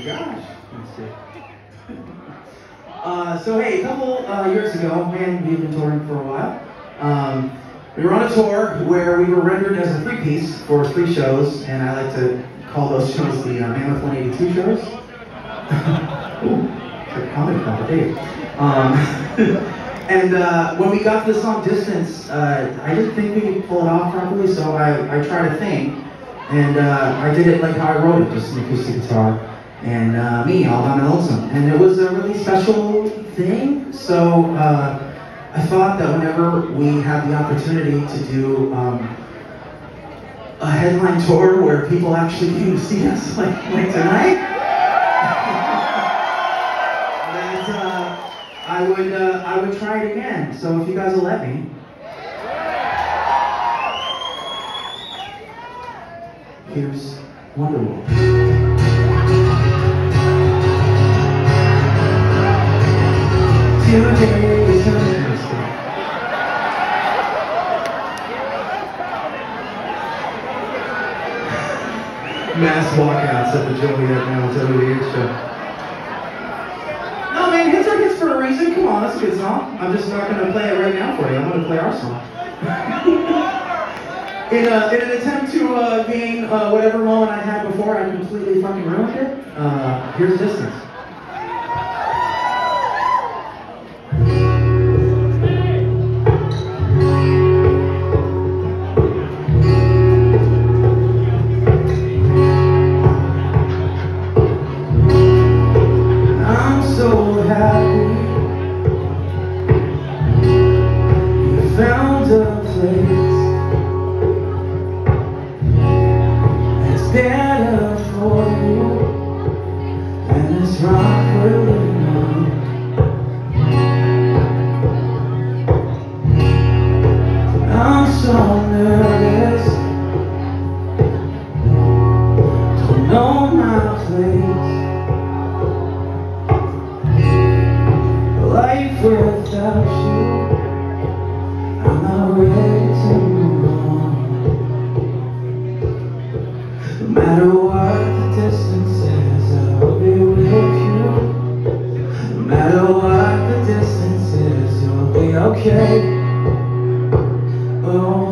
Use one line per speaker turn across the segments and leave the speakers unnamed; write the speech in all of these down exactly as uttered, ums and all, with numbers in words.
gosh. Let's see. Uh, so hey, a couple uh, years ago, man, we've been touring for a while. Um, we were on a tour where we were rendered as a three-piece for three shows, and I like to call those shows the uh, Mammoth one eighty-two shows. Ooh, it's like a comedy club, Dave. Um, and uh, when we got to the song Distance, uh, I didn't think we could pull it off properly, so I, I tried a thing, and uh, I did it like how I wrote it, just an acoustic guitar. And uh, me, all by my lonesome. And it was a really special thing, so uh, I thought that whenever we had the opportunity to do um, a headline tour where people actually came to see us, like, like tonight, that uh, I would uh, I would try it again. So if you guys will let me. Here's Wonderwall. Mass walkouts at the Joliet now, W D H show. No man, hits are hits for a reason. Come on, that's a good song. I'm just not going to play it right now for you. I'm going to play our song. in, a, in an attempt to uh, gain uh, whatever moment I had before, I completely fucking ruined it. Uh, here's Distance. Found a place that's better for you than this rock we're living on. I'm so nervous, don't know my place. Life without you, I'm not ready to move on. No matter what the distance is, I'll be with you. No matter what the distance is, you'll be okay. Oh.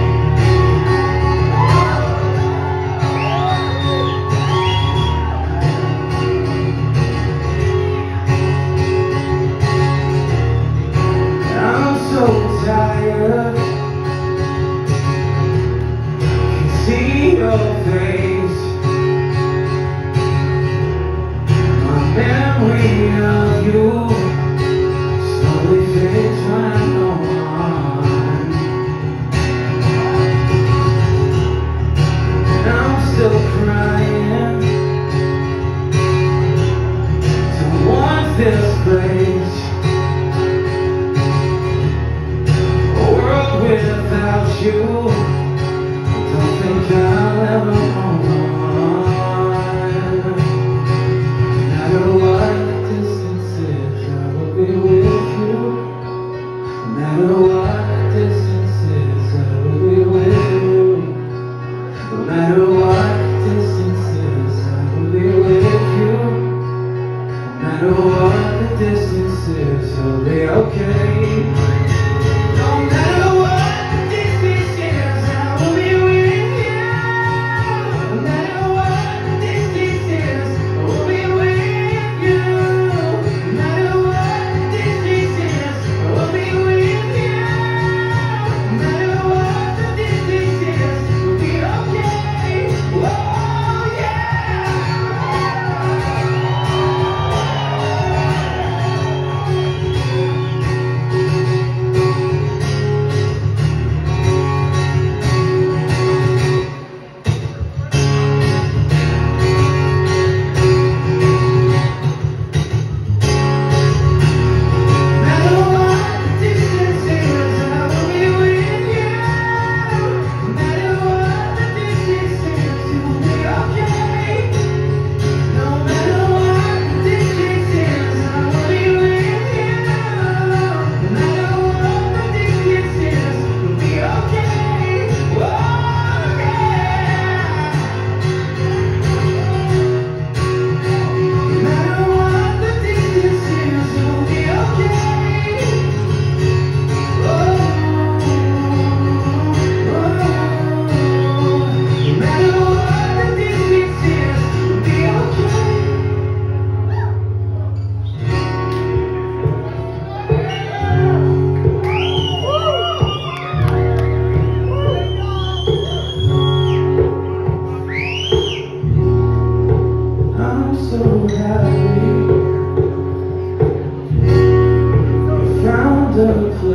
See your face, my memory of you slowly fades when I go on. And I'm still crying, don't want this place, a world without you. Don't think I'll ever go on. No matter what the distance is, I will be with you. No matter what the distance is, I will be with you. No matter what the distance have we found a place.